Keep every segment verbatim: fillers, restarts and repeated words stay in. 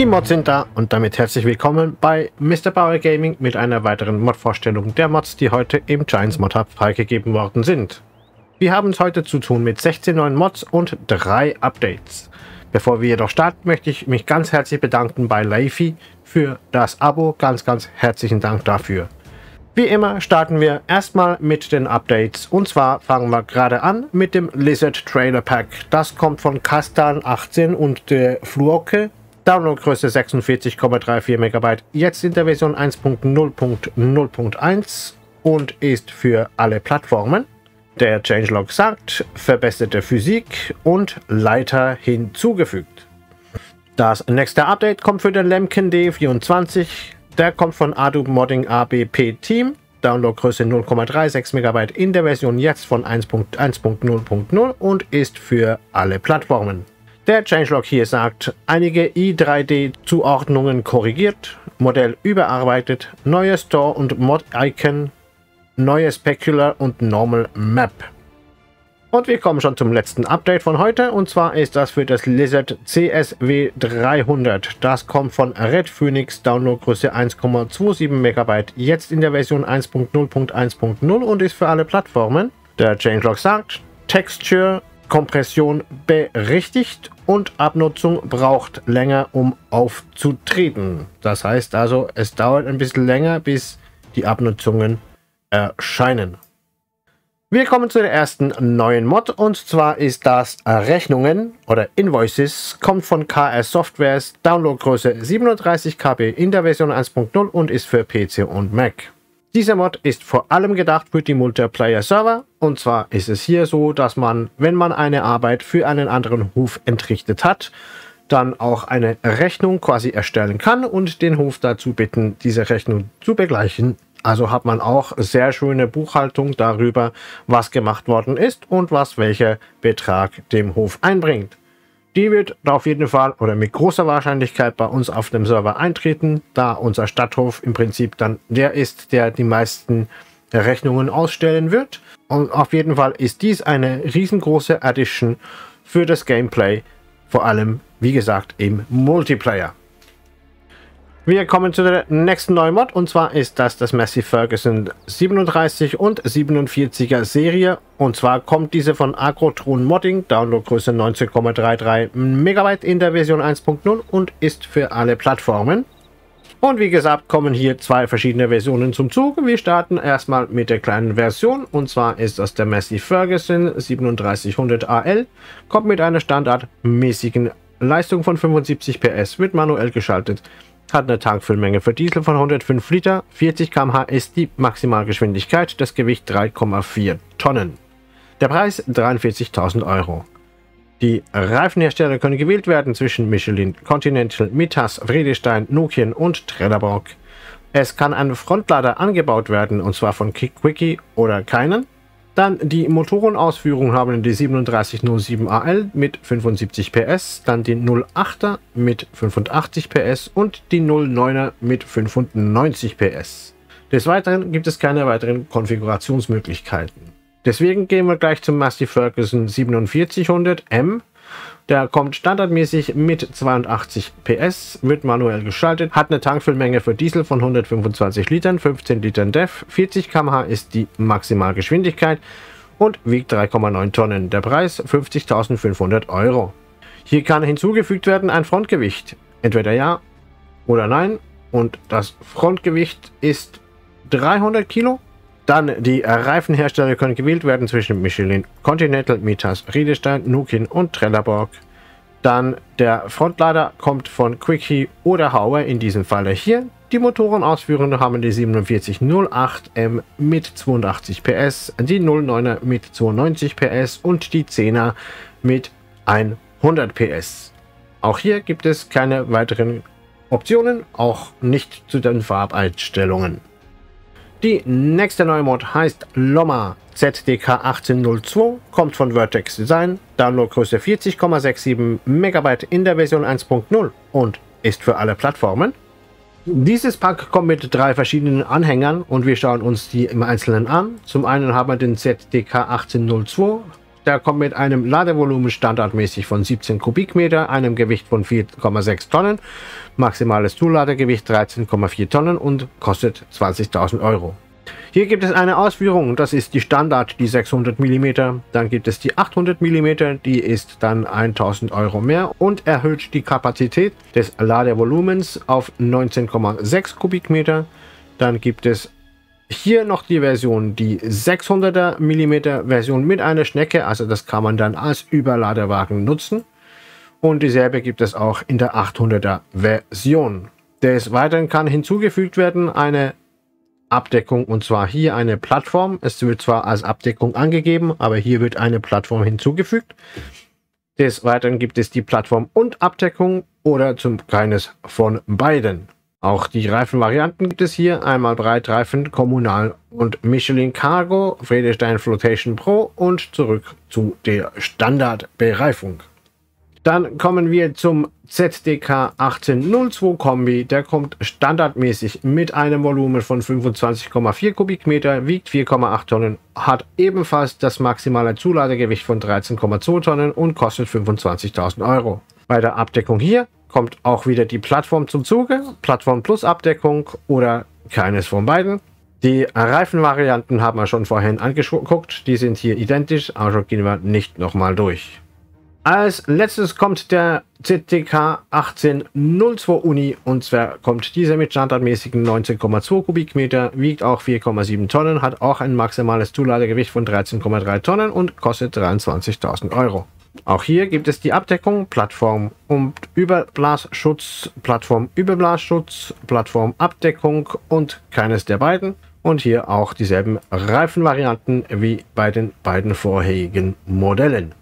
Die Mods sind da und damit herzlich willkommen bei Mister Bauer Gaming mit einer weiteren Mod-Vorstellung der Mods, die heute im Giants Mod Hub freigegeben worden sind. Wir haben es heute zu tun mit sechzehn neuen Mods und drei Updates. Bevor wir jedoch starten, möchte ich mich ganz herzlich bedanken bei Leify für das Abo. Ganz, ganz herzlichen Dank dafür. Wie immer starten wir erstmal mit den Updates und zwar fangen wir gerade an mit dem Lizard Trailer Pack. Das kommt von Kastan achtzehn und der Fluoke. Downloadgröße sechsundvierzig Komma vierunddreißig Megabyte, jetzt in der Version eins Punkt null Punkt null Punkt eins und ist für alle Plattformen. Der Changelog sagt, verbesserte Physik und Leiter hinzugefügt. Das nächste Update kommt für den Lemken D vierundzwanzig. Der kommt von Adobe Modding A B P Team. Downloadgröße null Komma sechsunddreißig Megabyte in der Version jetzt von eins Punkt eins Punkt null Punkt null und ist für alle Plattformen. Der Changelog hier sagt, einige I drei D Zuordnungen korrigiert, Modell überarbeitet, neue Store und Mod-Icon, neue Specular und Normal Map. Und wir kommen schon zum letzten Update von heute und zwar ist das für das Lizard C S W dreihundert. Das kommt von Red Phoenix, Downloadgröße eins Komma siebenundzwanzig Megabyte, jetzt in der Version eins Punkt null Punkt eins Punkt null und ist für alle Plattformen. Der Changelog sagt, Texture Kompression berichtigt und Abnutzung braucht länger, um aufzutreten. Das heißt also, es dauert ein bisschen länger, bis die Abnutzungen erscheinen. Wir kommen zu der ersten neuen Mod und zwar ist das Rechnungen oder Invoices, kommt von K S Softwares, Downloadgröße siebenunddreißig Kilobyte in der Version eins Punkt null und ist für P C und Mac. Dieser Mod ist vor allem gedacht für die Multiplayer-Server und zwar ist es hier so, dass man, wenn man eine Arbeit für einen anderen Hof entrichtet hat, dann auch eine Rechnung quasi erstellen kann und den Hof dazu bitten, diese Rechnung zu begleichen. Also hat man auch sehr schöne Buchhaltung darüber, was gemacht worden ist und was welcher Betrag dem Hof einbringt. Die wird auf jeden Fall oder mit großer Wahrscheinlichkeit bei uns auf dem Server eintreten, da unser Stadthof im Prinzip dann der ist, der die meisten Rechnungen ausstellen wird. Und auf jeden Fall ist dies eine riesengroße Addition für das Gameplay, vor allem, wie gesagt, im Multiplayer. Wir kommen zu der nächsten neuen Mod und zwar ist das das Massey Ferguson siebenunddreißig und siebenundvierziger Serie und zwar kommt diese von Agrotron Modding, Downloadgröße neunzehn Komma dreiunddreißig Megabyte in der Version eins Punkt null und ist für alle Plattformen. Und wie gesagt kommen hier zwei verschiedene Versionen zum Zug. Wir starten erstmal mit der kleinen Version und zwar ist das der Massey Ferguson siebenunddreißighundert A L, kommt mit einer standardmäßigen Leistung von fünfundsiebzig P S, wird manuell geschaltet. Hat eine Tankfüllmenge für Diesel von hundertfünf Liter, vierzig Kilometer pro Stunde ist die Maximalgeschwindigkeit, das Gewicht drei Komma vier Tonnen. Der Preis dreiundvierzigtausend Euro. Die Reifenhersteller können gewählt werden zwischen Michelin, Continental, Mittas, Vredestein, Nokian und Trelleborg. Es kann ein Frontlader angebaut werden und zwar von Quickie oder keinen. Dann die Motorenausführung haben die siebenunddreißig null sieben A L mit fünfundsiebzig P S, dann die null achter mit fünfundachtzig P S und die null neuner mit fünfundneunzig P S. Des Weiteren gibt es keine weiteren Konfigurationsmöglichkeiten. Deswegen gehen wir gleich zum Massey Ferguson siebenundvierzighundert M. Der kommt standardmäßig mit zweiundachtzig P S, wird manuell geschaltet, hat eine Tankfüllmenge für Diesel von hundertfünfundzwanzig Litern, fünfzehn Litern D E F, vierzig Kilometer pro Stunde ist die Maximalgeschwindigkeit und wiegt drei Komma neun Tonnen. Der Preis fünfzigtausendfünfhundert Euro. Hier kann hinzugefügt werden ein Frontgewicht, entweder ja oder nein und das Frontgewicht ist dreihundert Kilo. Dann die Reifenhersteller können gewählt werden zwischen Michelin, Continental, Mittas, Vredestein, Nokian und Trelleborg. Dann der Frontlader kommt von Quickie oder Hauer, in diesem Falle hier. Die Motorenausführungen haben die siebenundvierzig null acht M mit zweiundachtzig P S, die null neuner mit zweiundneunzig P S und die zehner mit hundert P S. Auch hier gibt es keine weiteren Optionen, auch nicht zu den Farbeinstellungen. Die nächste neue Mod heißt Loma Z D K achtzehn null zwei, kommt von Vertex Design, Downloadgröße vierzig Komma siebenundsechzig Megabyte in der Version eins Punkt null und ist für alle Plattformen. Dieses Pack kommt mit drei verschiedenen Anhängern und wir schauen uns die im Einzelnen an. Zum einen haben wir den Z D K achtzehn null zwei Der kommt mit einem Ladevolumen standardmäßig von siebzehn Kubikmeter, einem Gewicht von vier Komma sechs Tonnen, maximales Zuladegewicht dreizehn Komma vier Tonnen und kostet zwanzigtausend Euro. Hier gibt es eine Ausführung, das ist die Standard, die sechshundert Millimeter, dann gibt es die achthundert Millimeter, die ist dann tausend Euro mehr und erhöht die Kapazität des Ladevolumens auf neunzehn Komma sechs Kubikmeter. Dann gibt es hier noch die Version, die sechshunderter Millimeter Version mit einer Schnecke, also das kann man dann als Überladewagen nutzen. Und dieselbe gibt es auch in der achthunderter Version. Des Weiteren kann hinzugefügt werden eine Abdeckung, und zwar hier eine Plattform. Es wird zwar als Abdeckung angegeben, aber hier wird eine Plattform hinzugefügt. Des Weiteren gibt es die Plattform und Abdeckung oder zum keines von beiden. Auch die Reifenvarianten gibt es hier. Einmal Breitreifen, Kommunal und Michelin Cargo, Vredestein Flotation Pro und zurück zu der Standardbereifung. Dann kommen wir zum Z D K achtzehn null zwei Kombi. Der kommt standardmäßig mit einem Volumen von fünfundzwanzig Komma vier Kubikmeter, wiegt vier Komma acht Tonnen, hat ebenfalls das maximale Zuladegewicht von dreizehn Komma zwei Tonnen und kostet fünfundzwanzigtausend Euro. Bei der Abdeckung hier kommt auch wieder die Plattform zum Zuge, Plattform plus Abdeckung oder keines von beiden. Die Reifenvarianten haben wir schon vorhin angeguckt, die sind hier identisch, also gehen wir nicht nochmal durch. Als letztes kommt der Z D K achtzehn null zwei Uni, und zwar kommt dieser mit standardmäßigen neunzehn Komma zwei Kubikmeter, wiegt auch vier Komma sieben Tonnen, hat auch ein maximales Zuladegewicht von dreizehn Komma drei Tonnen und kostet dreiundzwanzigtausend Euro. Auch hier gibt es die Abdeckung, Plattform und Überblasschutz, Plattform Überblasschutz, Plattform Abdeckung und keines der beiden. Und hier auch dieselben Reifenvarianten wie bei den beiden vorherigen Modellen.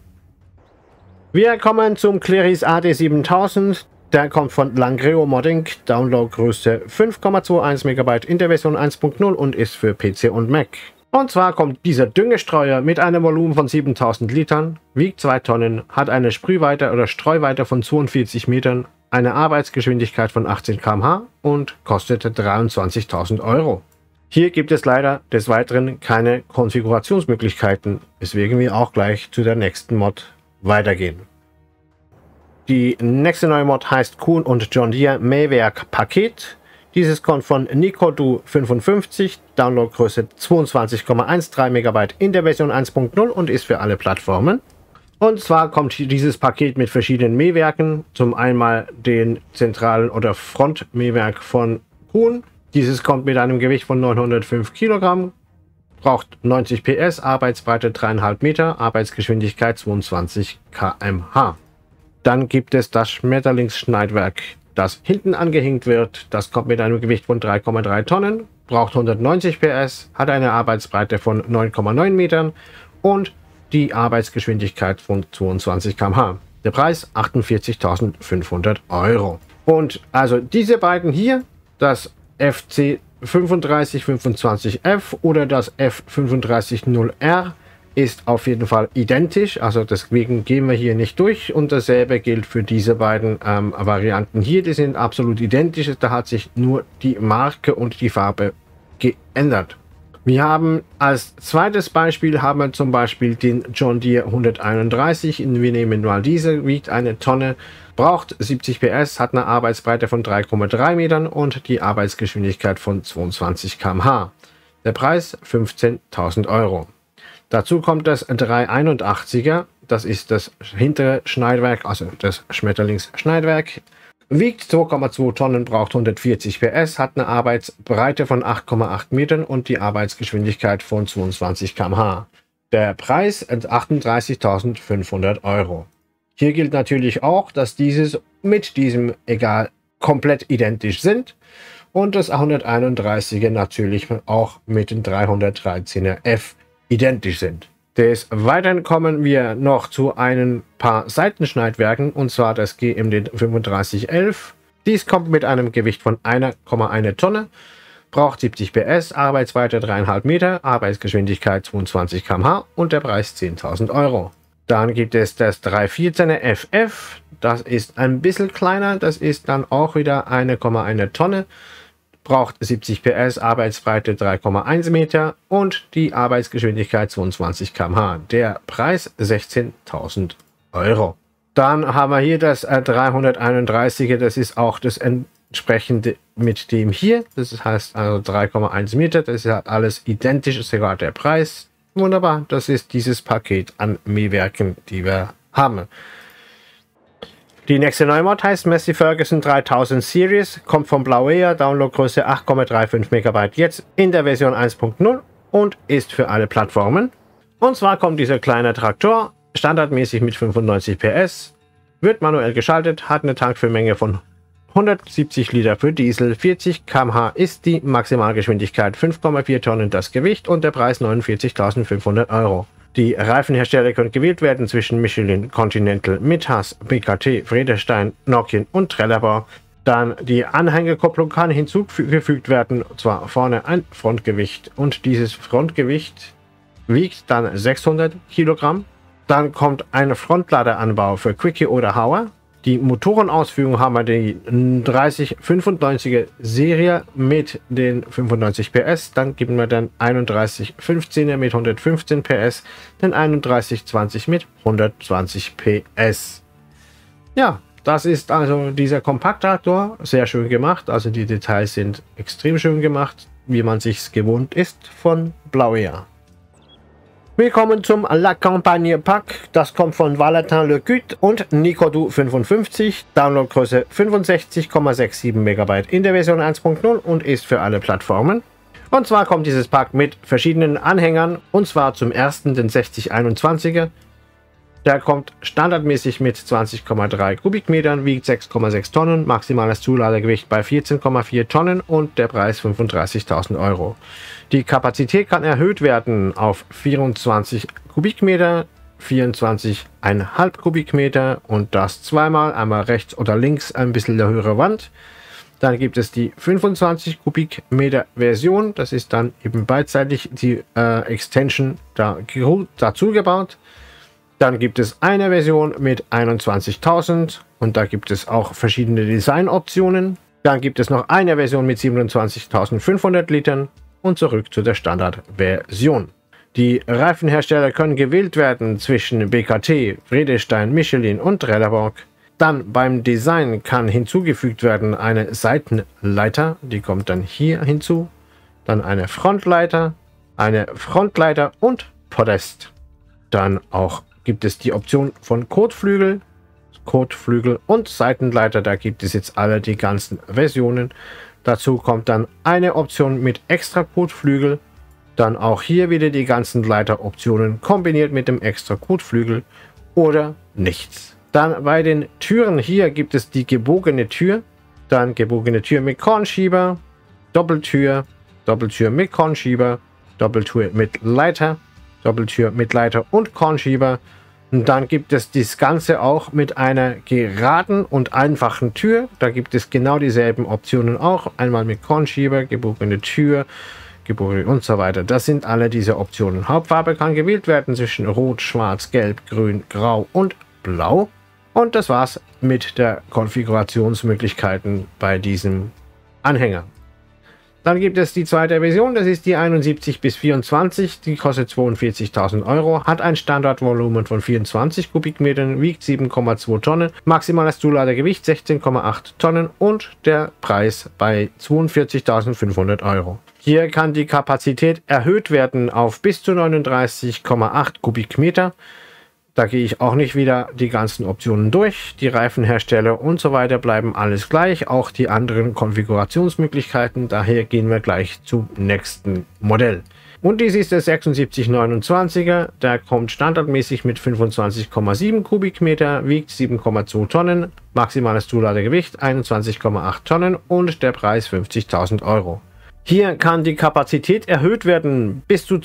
Wir kommen zum Clearys A D siebentausend. Der kommt von Langreo Modding, Downloadgröße fünf Komma einundzwanzig Megabyte in der Version eins Punkt null und ist für P C und Mac. Und zwar kommt dieser Düngestreuer mit einem Volumen von siebentausend Litern, wiegt zwei Tonnen, hat eine Sprühweite oder Streuweite von zweiundvierzig Metern, eine Arbeitsgeschwindigkeit von achtzehn Kilometer pro Stunde und kostet dreiundzwanzigtausend Euro. Hier gibt es leider des Weiteren keine Konfigurationsmöglichkeiten, weswegen wir auch gleich zu der nächsten Mod weitergehen. Die nächste neue Mod heißt Kuhn und John Deere Mähwerk Paket. Dieses kommt von Nikodu fünfundfünfzig, Downloadgröße zweiundzwanzig Komma dreizehn Megabyte in der Version eins Punkt null und ist für alle Plattformen. Und zwar kommt dieses Paket mit verschiedenen Mähwerken. Zum einmal den zentralen oder Frontmähwerk von Kuhn. Dieses kommt mit einem Gewicht von neunhundertfünf Kilogramm. Braucht neunzig P S, Arbeitsbreite drei Komma fünf Meter, Arbeitsgeschwindigkeit zweiundzwanzig Kilometer pro Stunde. Dann gibt es das Schmetterlingsschneidwerk, das hinten angehängt wird. Das kommt mit einem Gewicht von drei Komma drei Tonnen, braucht hundertneunzig P S, hat eine Arbeitsbreite von neun Komma neun Metern und die Arbeitsgeschwindigkeit von zweiundzwanzig Kilometer pro Stunde. Der Preis achtundvierzigtausendfünfhundert Euro. Und also diese beiden hier, das F C fünfunddreißig fünfundzwanzig F oder das F fünfunddreißig null R, ist auf jeden Fall identisch, also deswegen gehen wir hier nicht durch, und dasselbe gilt für diese beiden ähm, Varianten hier, die sind absolut identisch, da hat sich nur die Marke und die Farbe geändert. Wir haben als zweites Beispiel haben wir zum Beispiel den John Deere hunderteinunddreißig, wir nehmen mal diese, wiegt eine Tonne, braucht siebzig P S, hat eine Arbeitsbreite von drei Komma drei Metern und die Arbeitsgeschwindigkeit von zweiundzwanzig Kilometer pro Stunde. Der Preis fünfzehntausend Euro. Dazu kommt das dreihunderteinundachtziger, das ist das hintere Schneidwerk, also das Schmetterlingsschneidwerk. Wiegt zwei Komma zwei Tonnen, braucht hundertvierzig P S, hat eine Arbeitsbreite von acht Komma acht Metern und die Arbeitsgeschwindigkeit von zweiundzwanzig Kilometer pro Stunde. Der Preis achtunddreißigtausendfünfhundert Euro. Hier gilt natürlich auch, dass dieses mit diesem Egal komplett identisch sind und das hunderteinunddreißiger natürlich auch mit dem dreihundertdreizehner F identisch sind. Des Weiteren kommen wir noch zu ein paar Seitenschneidwerken, und zwar das G M D fünfunddreißig elf. Dies kommt mit einem Gewicht von einer Komma eins Tonne, braucht siebzig P S, Arbeitsweite drei Komma fünf Meter, Arbeitsgeschwindigkeit zweiundzwanzig Kilometer pro Stunde und der Preis zehntausend Euro. Dann gibt es das dreihundertvierzehner F F, das ist ein bisschen kleiner, das ist dann auch wieder eine Komma eins Tonne, braucht siebzig P S, Arbeitsbreite drei Komma eins Meter und die Arbeitsgeschwindigkeit zweiundzwanzig Kilometer pro Stunde. Der Preis sechzehntausend Euro. Dann haben wir hier das dreihunderteinunddreißiger, das ist auch das entsprechende mit dem hier. Das heißt also drei Komma eins Meter, das ist halt alles identisch, ist sogar der Preis. Wunderbar, das ist dieses Paket an Mähwerken, die wir haben. Die nächste neue Mod heißt Massey Ferguson dreitausend Series, kommt von Blauair, Downloadgröße acht Komma fünfunddreißig Megabyte jetzt in der Version eins Punkt null und ist für alle Plattformen. Und zwar kommt dieser kleine Traktor standardmäßig mit fünfundneunzig P S, wird manuell geschaltet, hat eine Tankfüllmenge von hundertsiebzig Liter für Diesel, vierzig Kilometer pro Stunde ist die Maximalgeschwindigkeit, fünf Komma vier Tonnen das Gewicht und der Preis neunundvierzigtausendfünfhundert Euro. Die Reifenhersteller können gewählt werden zwischen Michelin, Continental, Mittas, B K T, Vredestein, Nokian und Trelleborg. Dann die Anhängerkupplung kann hinzugefügt werden, und zwar vorne ein Frontgewicht und dieses Frontgewicht wiegt dann sechshundert Kilogramm. Dann kommt ein Frontladeranbau für Quickie oder Hauer. Die Motorenausführung haben wir die dreißig fünfundneunziger Serie mit den fünfundneunzig P S. Dann geben wir dann einunddreißig fünfzehner mit hundertfünfzehn P S, den einunddreißig zwanzig mit hundertzwanzig P S. Ja, das ist also dieser Kompakttraktor. Sehr schön gemacht. Also die Details sind extrem schön gemacht, wie man sich's gewohnt ist von Blauair. Willkommen zum La Campagne Pack. Das kommt von Valentin Lecut und Nicodu fünfundfünfzig. Downloadgröße fünfundsechzig Komma siebenundsechzig Megabyte in der Version eins Punkt null und ist für alle Plattformen. Und zwar kommt dieses Pack mit verschiedenen Anhängern. Und zwar zum ersten den sechzig einundzwanziger. Der kommt standardmäßig mit zwanzig Komma drei Kubikmetern, wiegt sechs Komma sechs Tonnen, maximales Zuladegewicht bei vierzehn Komma vier Tonnen und der Preis fünfunddreißigtausend Euro. Die Kapazität kann erhöht werden auf vierundzwanzig Kubikmeter, vierundzwanzig Komma fünf Kubikmeter und das zweimal, einmal rechts oder links ein bisschen der höhere Wand. Dann gibt es die fünfundzwanzig Kubikmeter Version, das ist dann eben beidseitig die äh, Extension da, dazu gebaut. Dann gibt es eine Version mit einundzwanzigtausend und da gibt es auch verschiedene Designoptionen. Dann gibt es noch eine Version mit siebenundzwanzigtausendfünfhundert Litern und zurück zu der Standardversion. Die Reifenhersteller können gewählt werden zwischen B K T, Vredestein, Michelin und Trelleborg. Dann beim Design kann hinzugefügt werden eine Seitenleiter, die kommt dann hier hinzu. Dann eine Frontleiter, eine Frontleiter und Podest. Dann auch gibt es die Option von Kotflügel, Kotflügel und Seitenleiter. Da gibt es jetzt alle die ganzen Versionen. Dazu kommt dann eine Option mit extra Kotflügel. Dann auch hier wieder die ganzen Leiteroptionen kombiniert mit dem extra Kotflügel oder nichts. Dann bei den Türen hier gibt es die gebogene Tür. Dann gebogene Tür mit Kornschieber, Doppeltür, Doppeltür mit Kornschieber, Doppeltür mit Leiter, Doppeltür mit Leiter und Kornschieber. Und dann gibt es das Ganze auch mit einer geraden und einfachen Tür. Da gibt es genau dieselben Optionen auch. Einmal mit Kornschieber, gebogene Tür, gebogene und so weiter. Das sind alle diese Optionen. Hauptfarbe kann gewählt werden zwischen Rot, Schwarz, Gelb, Grün, Grau und Blau. Und das war's mit der Konfigurationsmöglichkeiten bei diesem Anhänger. Dann gibt es die zweite Version, das ist die einundsiebzig bis vierundzwanzig, die kostet zweiundvierzigtausend Euro, hat ein Standardvolumen von vierundzwanzig Kubikmetern, wiegt sieben Komma zwei Tonnen, maximales Zuladegewicht sechzehn Komma acht Tonnen und der Preis bei zweiundvierzigtausendfünfhundert Euro. Hier kann die Kapazität erhöht werden auf bis zu neununddreißig Komma acht Kubikmeter. Da gehe ich auch nicht wieder die ganzen Optionen durch. Die Reifenhersteller und so weiter bleiben alles gleich. Auch die anderen Konfigurationsmöglichkeiten. Daher gehen wir gleich zum nächsten Modell. Und dies ist der sechsundsiebzig neunundzwanziger. Der kommt standardmäßig mit fünfundzwanzig Komma sieben Kubikmeter, wiegt sieben Komma zwei Tonnen, maximales Zuladegewicht einundzwanzig Komma acht Tonnen und der Preis fünfzigtausend Euro. Hier kann die Kapazität erhöht werden bis zu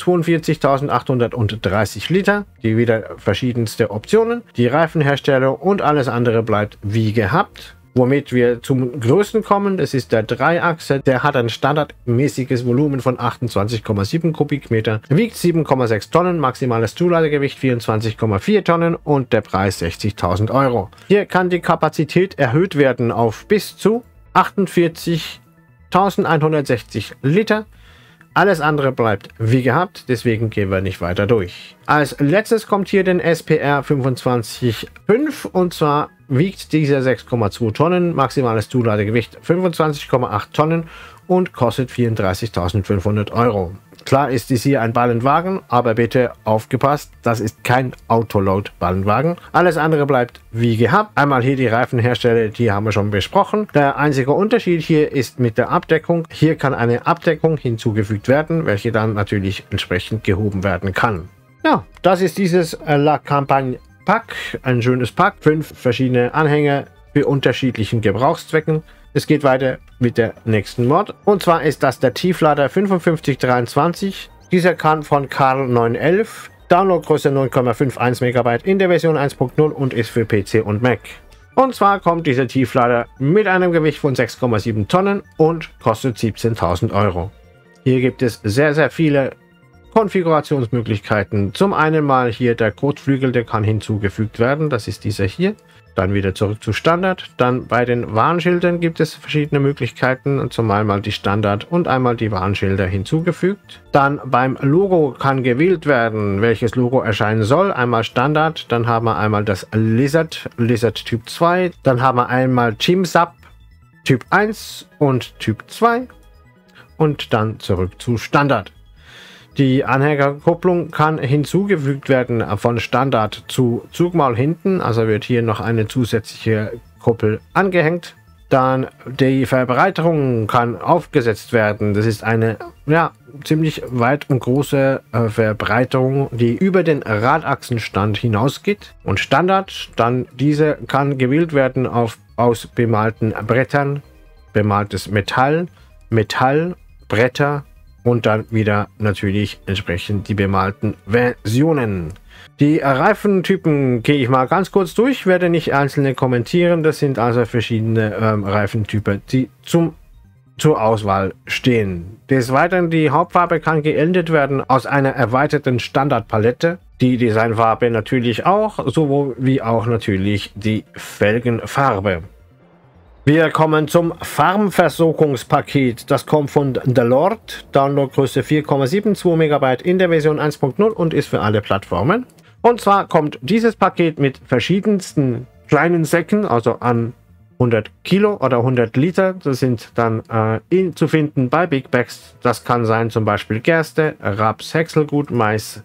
zweiundvierzigtausendachthundertdreißig Liter. Die wieder verschiedenste Optionen. Die Reifenhersteller und alles andere bleibt wie gehabt. Womit wir zum größten kommen, das ist der Dreiachser. Der hat ein standardmäßiges Volumen von achtundzwanzig Komma sieben Kubikmeter, wiegt sieben Komma sechs Tonnen, maximales Zuladegewicht vierundzwanzig Komma vier Tonnen und der Preis sechzigtausend Euro. Hier kann die Kapazität erhöht werden auf bis zu achtundvierzigtausend eintausendeinhundertsechzig Liter. Alles andere bleibt wie gehabt, deswegen gehen wir nicht weiter durch. Als letztes kommt hier den S P R fünfundzwanzig Punkt fünf und zwar wiegt dieser sechs Komma zwei Tonnen, maximales Zuladegewicht fünfundzwanzig Komma acht Tonnen und kostet vierunddreißigtausendfünfhundert Euro. Klar ist dies hier ein Ballenwagen, aber bitte aufgepasst, das ist kein Autoload-Ballenwagen. Alles andere bleibt wie gehabt. Einmal hier die Reifenhersteller, die haben wir schon besprochen. Der einzige Unterschied hier ist mit der Abdeckung. Hier kann eine Abdeckung hinzugefügt werden, welche dann natürlich entsprechend gehoben werden kann. Ja, das ist dieses äh, La Campagne Pack, ein schönes Pack, fünf verschiedene Anhänger für unterschiedlichen Gebrauchszwecken. Es geht weiter mit der nächsten Mod. Und zwar ist das der Tieflader fünfundfünfzig dreiundzwanzig. Dieser kann von Karl neun elf. Downloadgröße neun Komma einundfünfzig Megabyte in der Version eins Punkt null und ist für P C und Mac. Und zwar kommt dieser Tieflader mit einem Gewicht von sechs Komma sieben Tonnen und kostet siebzehntausend Euro. Hier gibt es sehr, sehr viele Konfigurationsmöglichkeiten. Zum einen mal hier der Kotflügel, der kann hinzugefügt werden. Das ist dieser hier. Dann wieder zurück zu Standard. Dann bei den Warnschildern gibt es verschiedene Möglichkeiten. Und zum einen mal die Standard und einmal die Warnschilder hinzugefügt. Dann beim Logo kann gewählt werden, welches Logo erscheinen soll. Einmal Standard, dann haben wir einmal das Lizard, Lizard Typ zwei. Dann haben wir einmal Chimsap Typ eins und Typ zwei. Und dann zurück zu Standard. Die Anhängerkupplung kann hinzugefügt werden von Standard zu Zugmaul hinten, also wird hier noch eine zusätzliche Kuppel angehängt. Dann die Verbreiterung kann aufgesetzt werden. Das ist eine ja, ziemlich weit und große äh, Verbreiterung, die über den Radachsenstand hinausgeht. Und Standard, dann diese kann gewählt werden auf, aus bemalten Brettern, bemaltes Metall, Metall, Bretter, und dann wieder natürlich entsprechend die bemalten Versionen. Die Reifentypen gehe ich mal ganz kurz durch, werde nicht einzelne kommentieren. Das sind also verschiedene ähm, Reifentypen, die zum, zur Auswahl stehen. Des Weiteren, die Hauptfarbe kann geändert werden aus einer erweiterten Standardpalette. Die Designfarbe natürlich auch, sowohl wie auch natürlich die Felgenfarbe. Wir kommen zum Farmversorgungspaket. Das kommt von Delord. Downloadgröße vier Komma zweiundsiebzig Megabyte in der Version eins Punkt null und ist für alle Plattformen. Und zwar kommt dieses Paket mit verschiedensten kleinen Säcken, also an hundert Kilo oder hundert Liter. Das sind dann äh, in, zu finden bei Big Bags. Das kann sein zum Beispiel Gerste, Raps, Häckselgut, Mais,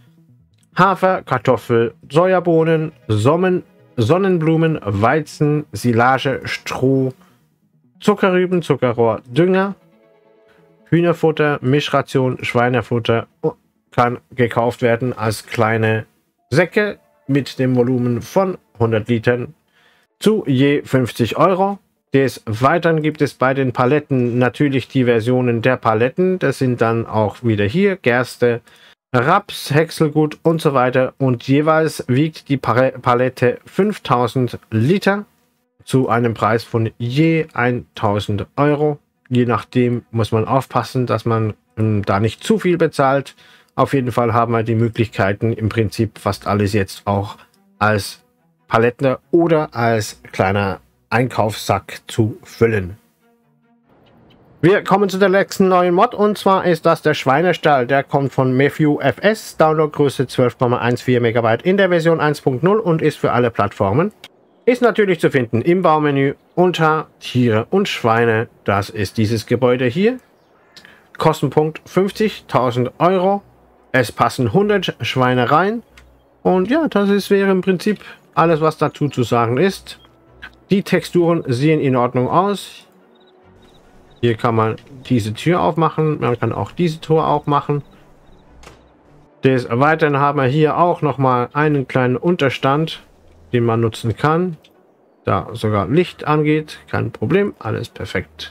Hafer, Kartoffel, Sojabohnen, Sommen, Sonnenblumen, Weizen, Silage, Stroh, Zuckerrüben, Zuckerrohr, Dünger, Hühnerfutter, Mischration, Schweinefutter kann gekauft werden als kleine Säcke mit dem Volumen von hundert Litern zu je fünfzig Euro. Des Weiteren gibt es bei den Paletten natürlich die Versionen der Paletten. Das sind dann auch wieder hier Gerste, Raps, Häckselgut und so weiter und jeweils wiegt die Palette fünftausend Liter zu einem Preis von je tausend Euro. Je nachdem muss man aufpassen, dass man ähm, da nicht zu viel bezahlt. Auf jeden Fall haben wir die Möglichkeiten, im Prinzip fast alles jetzt auch als Paletten oder als kleiner Einkaufssack zu füllen. Wir kommen zu der letzten neuen Mod und zwar ist das der Schweinestall. Der kommt von Matthew F S, Downloadgröße zwölf Komma vierzehn Megabyte in der Version eins Punkt null und ist für alle Plattformen. Ist natürlich zu finden im Baumenü unter Tiere und Schweine. Das ist dieses Gebäude hier. Kostenpunkt fünfzigtausend Euro. Es passen hundert Schweine rein. Und ja, das ist, wäre im Prinzip alles, was dazu zu sagen ist. Die Texturen sehen in Ordnung aus. Hier kann man diese Tür aufmachen. Man kann auch diese Tür aufmachen. Des Weiteren haben wir hier auch noch mal einen kleinen Unterstand, den man nutzen kann. Da sogar Licht angeht. Kein Problem. Alles perfekt.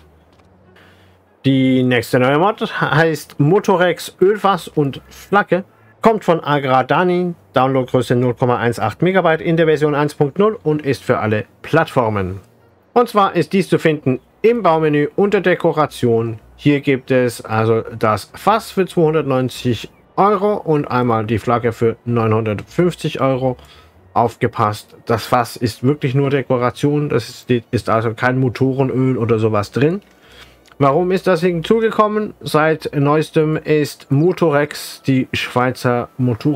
Die nächste neue Mod heißt Motorex Ölfass und Flagge. Kommt von Agradani. Downloadgröße null Komma achtzehn Megabyte in der Version eins Punkt null und ist für alle Plattformen. Und zwar ist dies zu finden im Baumenü unter Dekoration. Hier gibt es also das Fass für zweihundertneunzig Euro und einmal die Flagge für neunhundertfünfzig Euro. Aufgepasst, das Fass ist wirklich nur Dekoration. Das ist, ist also kein Motorenöl oder sowas drin. Warum ist das hinzugekommen? Seit neuestem ist Motorex, die Schweizer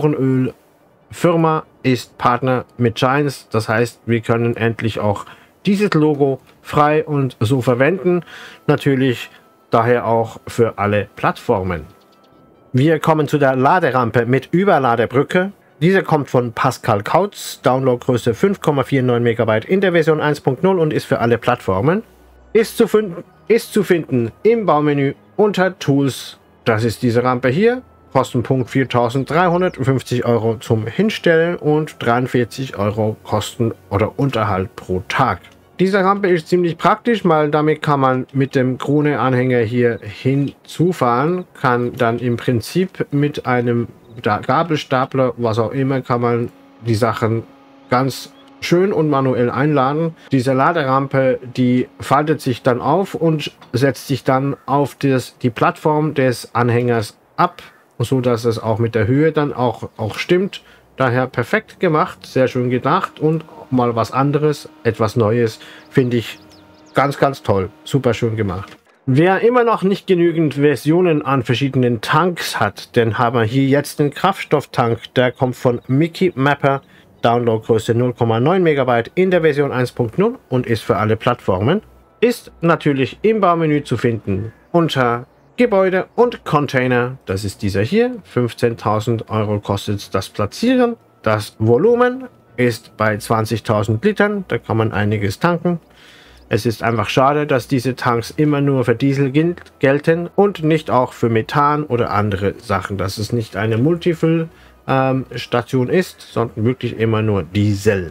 Motorenölfirma, ist Partner mit Giants. Das heißt, wir können endlich auch dieses Logo frei und so verwenden. Natürlich daher auch für alle Plattformen. Wir kommen zu der Laderampe mit Überladebrücke. Diese kommt von Pascal Kautz, Downloadgröße fünf Komma neunundvierzig Megabyte in der Version eins Punkt null und ist für alle Plattformen. Ist zu, ist zu finden im Baumenü unter Tools. Das ist diese Rampe hier. Kostenpunkt viertausenddreihundertfünfzig Euro zum Hinstellen und dreiundvierzig Euro Kosten oder Unterhalt pro Tag. Diese Rampe ist ziemlich praktisch, weil damit kann man mit dem Krone-Anhänger hier hinzufahren, kann dann im Prinzip mit einem Gabelstapler, was auch immer, kann man die Sachen ganz schön und manuell einladen. Diese Laderampe, die faltet sich dann auf und setzt sich dann auf das, die Plattform des Anhängers ab, so dass es auch mit der Höhe dann auch, auch stimmt. Daher perfekt gemacht, sehr schön gedacht und mal was anderes, etwas Neues, finde ich ganz, ganz toll. Super schön gemacht. Wer immer noch nicht genügend Versionen an verschiedenen Tanks hat, den haben wir hier jetzt den Kraftstofftank. Der kommt von Mickey Mapper, Downloadgröße null Komma neun Megabyte in der Version eins Punkt null und ist für alle Plattformen. Ist natürlich im Baumenü zu finden unter Gebäude und Container. Das ist dieser hier. fünfzehntausend Euro kostet das Platzieren. Das Volumen ist bei zwanzigtausend Litern. Da kann man einiges tanken. Es ist einfach schade, dass diese Tanks immer nur für Diesel gelten und nicht auch für Methan oder andere Sachen. Dass es nicht eine Multifill-Station ähm, ist, sondern wirklich immer nur Diesel.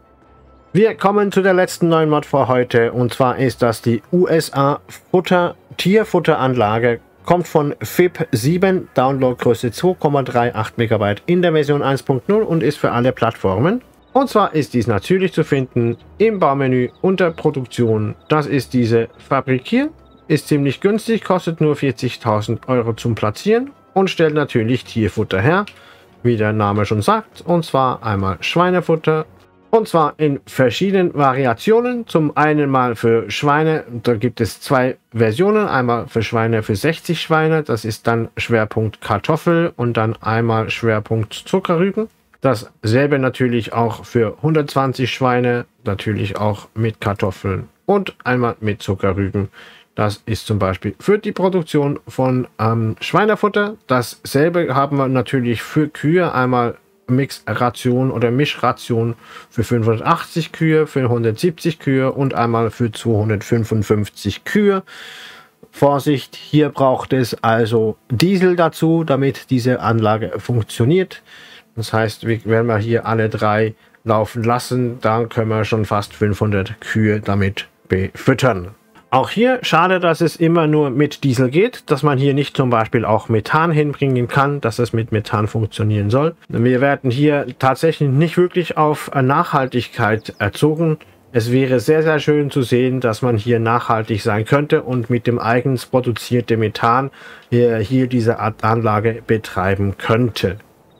Wir kommen zu der letzten neuen Mod für heute. Und zwar ist das die U S A Futter Tierfutteranlage. Kommt von F I P sieben, Downloadgröße zwei Komma achtundreißig Megabyte in der Version eins Punkt null und ist für alle Plattformen. Und zwar ist dies natürlich zu finden im Baumenü unter Produktion. Das ist diese Fabrik hier. Ist ziemlich günstig, kostet nur vierzigtausend Euro zum Platzieren und stellt natürlich Tierfutter her, wie der Name schon sagt. Und zwar einmal Schweinefutter. Und zwar in verschiedenen Variationen. Zum einen mal für Schweine, da gibt es zwei Versionen. Einmal für Schweine für sechzig Schweine, das ist dann Schwerpunkt Kartoffel und dann einmal Schwerpunkt Zuckerrüben. Dasselbe natürlich auch für hundertzwanzig Schweine, natürlich auch mit Kartoffeln und einmal mit Zuckerrüben. Das ist zum Beispiel für die Produktion von ähm, Schweinefutter. Dasselbe haben wir natürlich für Kühe, einmal Mixration oder Mischration für fünfhundertachtzig Kühe, für hundertsiebzig Kühe und einmal für zweihundertfünfundfünfzig Kühe. Vorsicht, hier braucht es also Diesel dazu, damit diese Anlage funktioniert. Das heißt, wenn wir hier alle drei laufen lassen, dann können wir schon fast fünfhundert Kühe damit befüttern. Auch hier schade, dass es immer nur mit Diesel geht, dass man hier nicht zum Beispiel auch Methan hinbringen kann, dass es mit Methan funktionieren soll. Wir werden hier tatsächlich nicht wirklich auf Nachhaltigkeit erzogen. Es wäre sehr, sehr schön zu sehen, dass man hier nachhaltig sein könnte und mit dem eigens produzierten Methan hier, hier diese Art Anlage betreiben könnte.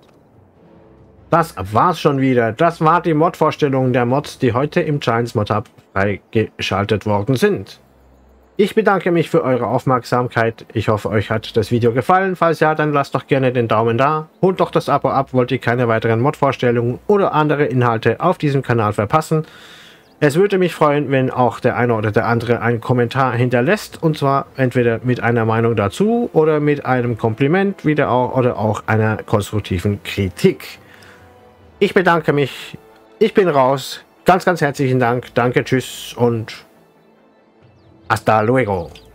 Das war's schon wieder. Das war die Mod-Vorstellung der Mods, die heute im Giants Mod Hub freigeschaltet worden sind. Ich bedanke mich für eure Aufmerksamkeit. Ich hoffe, euch hat das Video gefallen. Falls ja, dann lasst doch gerne den Daumen da. Holt doch das Abo ab, wollt ihr keine weiteren Mod-Vorstellungen oder andere Inhalte auf diesem Kanal verpassen. Es würde mich freuen, wenn auch der eine oder der andere einen Kommentar hinterlässt. Und zwar entweder mit einer Meinung dazu oder mit einem Kompliment wieder auch, oder auch einer konstruktiven Kritik. Ich bedanke mich. Ich bin raus. Ganz, ganz herzlichen Dank. Danke, tschüss und hasta luego.